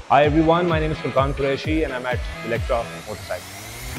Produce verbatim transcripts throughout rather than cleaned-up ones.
Hi everyone, my name is Furqan Qureshi and I'm at Electra Motorcycle.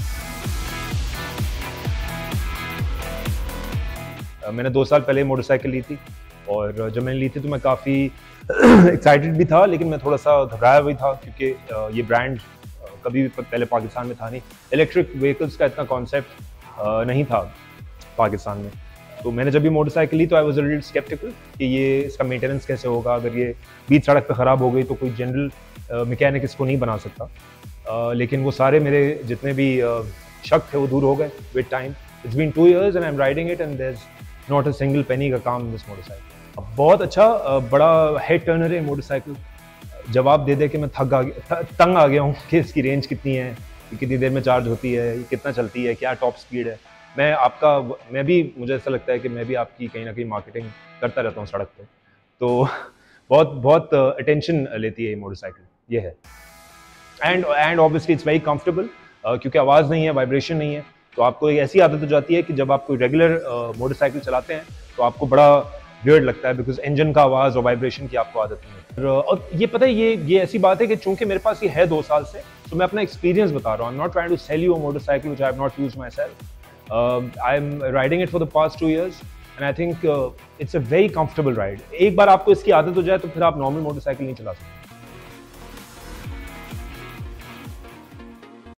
Uh, मैंने दो साल पहले motorcycle ली थी और जब मैंने ली थी तो मैं काफ़ी एक्साइटेड भी था, लेकिन मैं थोड़ा सा घबराया भी था क्योंकि uh, ये ब्रांड uh, कभी भी पहले पाकिस्तान में था नहीं। इलेक्ट्रिक व्हीकल्स का इतना कॉन्सेप्ट uh, नहीं था पाकिस्तान में। तो मैंने जब भी मोटरसाइकिल ली तो I was a little sceptical कि ये इसका मेंटेनेंस कैसे होगा, अगर ये बीच सड़क पे ख़राब हो गई तो कोई जनरल मैकेनिक इसको नहीं बना सकता। uh, लेकिन वो सारे मेरे जितने भी uh, शक थे वो दूर हो गए with time. It's been two years and I am riding it and there is not a single penny का काम इन दिस मोटरसाइकिल। बहुत अच्छा uh, बड़ा हेड टर्नर है मोटरसाइकिल। जवाब दे दे कि मैं थक आ गया तंग आ गया हूँ कि इसकी रेंज कितनी है, कि कितनी देर में चार्ज होती है, ये कितना चलती है, क्या टॉप स्पीड है। मैं आपका मैं भी मुझे ऐसा लगता है कि मैं भी आपकी कहीं ना कहीं मार्केटिंग करता रहता हूँ सड़क पे। तो बहुत बहुत अटेंशन लेती है ये मोटरसाइकिल, ये है। And and obviously it's very comfortable क्योंकि आवाज़ नहीं है, वाइब्रेशन नहीं है। तो आपको एक ऐसी आदत हो जाती है कि जब आप कोई रेगुलर मोटरसाइकिल चलाते हैं तो आपको बड़ा वियर्ड लगता है, बिकॉज इंजन का आवाज़ और वाइब्रेशन की आपको आदत नहीं है। और, और ये पता है, ये ये ऐसी बात है कि चूंकि मेरे पास ये है दो साल से, तो मैं अपना एक्सपीरियंस बता रहा हूँ। I am not trying to sell you a motorcycle which I have not used myself. I am riding it for the past two years and I think it's a very comfortable ride. एक बार आपको इसकी आदत हो जाए तो फिर आप नॉर्मल मोटरसाइकिल नहीं चला सकते।